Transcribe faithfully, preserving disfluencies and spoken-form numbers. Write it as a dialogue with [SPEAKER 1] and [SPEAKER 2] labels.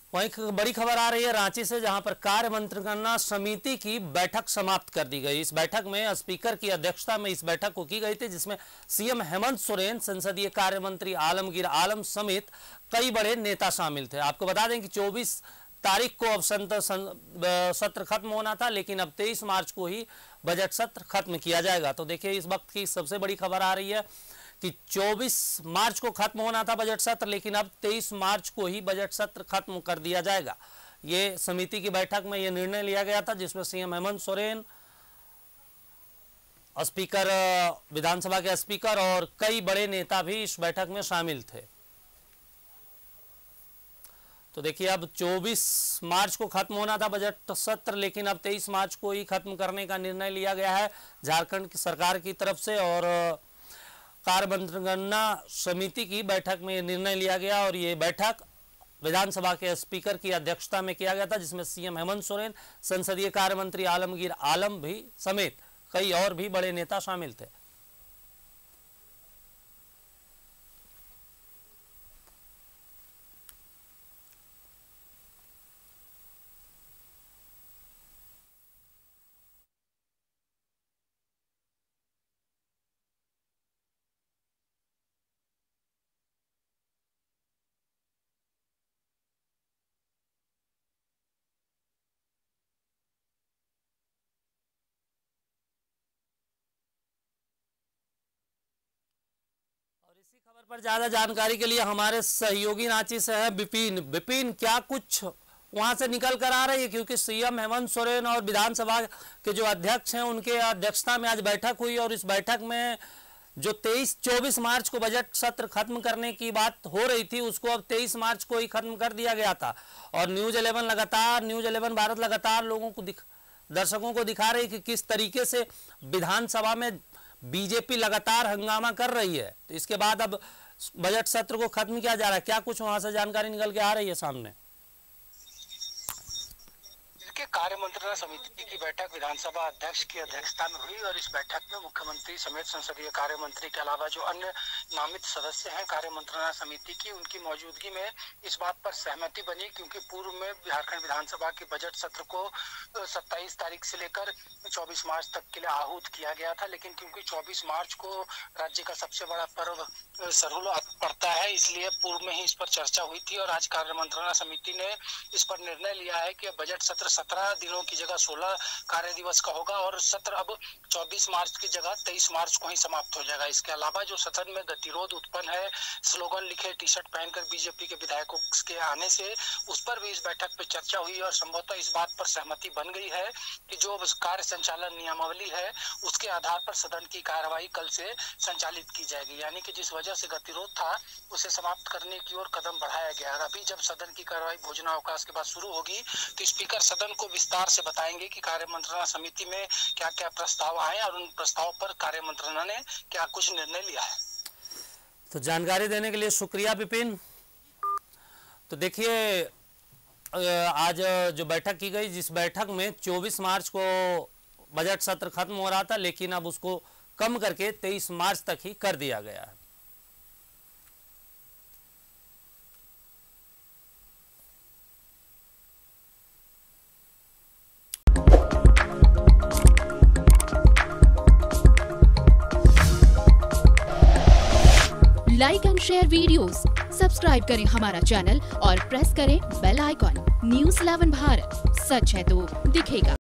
[SPEAKER 1] वहीं बड़ी खबर आ रही है रांची से, जहां पर कार्य मंत्रणा समिति की बैठक समाप्त कर दी गई। इस बैठक में स्पीकर की अध्यक्षता में इस बैठक को की गई थी, जिसमें सीएम हेमंत सोरेन, संसदीय कार्य मंत्री आलमगीर आलम समेत कई बड़े नेता शामिल थे। आपको बता दें कि चौबीस तारीख को अब सत्र खत्म होना था, लेकिन अब तेईस मार्च को ही बजट सत्र खत्म किया जाएगा। तो देखिए, इस वक्त की सबसे बड़ी खबर आ रही है कि चौबीस मार्च को खत्म होना था बजट सत्र, लेकिन अब तेईस मार्च को ही बजट सत्र खत्म कर दिया जाएगा। ये समिति की बैठक में ये निर्णय लिया गया था, जिसमें सीएम हेमंत सोरेन, स्पीकर, विधानसभा के स्पीकर और कई बड़े नेता भी इस बैठक में शामिल थे। तो देखिए, अब चौबीस मार्च को खत्म होना था बजट सत्र, लेकिन अब तेईस मार्च को ही खत्म करने का निर्णय लिया गया है झारखंड की सरकार की तरफ से। और कार्य मंत्रणा समिति की बैठक में निर्णय लिया गया और ये बैठक विधानसभा के स्पीकर की अध्यक्षता में किया गया था, जिसमें सीएम हेमंत सोरेन, संसदीय कार्य मंत्री आलमगीर आलम भी समेत कई और भी बड़े नेता शामिल थे। और इसी खबर पर ज्यादा जानकारी के लिए हमारे सहयोगी रांची से है विपिन। विपिन, क्या कुछ वहां से निकल कर आ रही है, क्योंकि सीएम हेमंत सोरेन और विधानसभा के जो अध्यक्ष हैं उनके अध्यक्षता में आज बैठक हुई और इस बैठक में जो तेईस चौबीस मार्च को बजट सत्र खत्म करने की बात हो रही थी, उसको अब तेईस मार्च को ही खत्म कर दिया गया था। और न्यूज इलेवन लगातार न्यूज इलेवन भारत लगातार लोगों को दिख दर्शकों को दिखा रही कि किस तरीके से विधानसभा में बीजेपी लगातार हंगामा कर रही है। तो इसके बाद अब बजट सत्र को खत्म किया जा रहा है, क्या कुछ वहां से जानकारी निकल के आ रही है सामने?
[SPEAKER 2] कार्य मंत्रणा समिति की बैठक विधानसभा अध्यक्ष की अध्यक्षता में हुई और इस बैठक में मुख्यमंत्री समेत संसदीय कार्य मंत्री के अलावा जो अन्य नामित सदस्य हैं कार्य मंत्रणा समिति की, उनकी मौजूदगी में इस बात पर सहमति बनी, क्योंकि पूर्व में झारखंड विधानसभा के बजट सत्र को सत्ताईस तारीख से लेकर चौबीस मार्च तक के लिए आहूत किया गया था, लेकिन क्योंकि चौबीस मार्च को राज्य का सबसे बड़ा पर्व सरहुल पड़ता है, इसलिए पूर्व में ही इस पर चर्चा हुई थी। और आज कार्य मंत्रणा समिति ने इस पर निर्णय लिया है कि बजट सत्र सत्रह दिनों की जगह सोलह कार्य दिवस का होगा और सत्र अब चौबीस मार्च की जगह तेईस मार्च को ही समाप्त हो जाएगा। इसके अलावा जो सदन में गतिरोध उत्पन्न है, स्लोगन लिखे टी शर्ट पहनकर बीजेपी के विधायकों के आने से, उस पर भी इस बैठक में चर्चा हुई और संभवतः इस बात पर सहमति बन गई है कि जो कार्य संचालन नियमावली है उसके आधार पर सदन की कार्यवाही कल से संचालित की जाएगी। यानी कि जिस वजह से गतिरोध था उसे समाप्त करने की ओर कदम बढ़ाया गया। अभी जब सदन की कार्यवाही भोजनावकाश के बाद शुरू होगी तो स्पीकर सदन को विस्तार से बताएंगे कि कार्य मंत्रणा समिति में क्या क्या प्रस्ताव आए और उन प्रस्ताव पर कार्य मंत्रणा ने क्या कुछ निर्णय लिया है।
[SPEAKER 1] तो जानकारी देने के लिए शुक्रिया विपिन। तो देखिए, आज जो बैठक की गई, जिस बैठक में चौबीस मार्च को बजट सत्र खत्म हो रहा था, लेकिन अब उसको कम करके तेईस मार्च तक ही कर दिया गया है।
[SPEAKER 3] Like and share videos, subscribe करें हमारा चैनल और प्रेस करें bell icon. News eleven Bharat, सच है तो दिखेगा।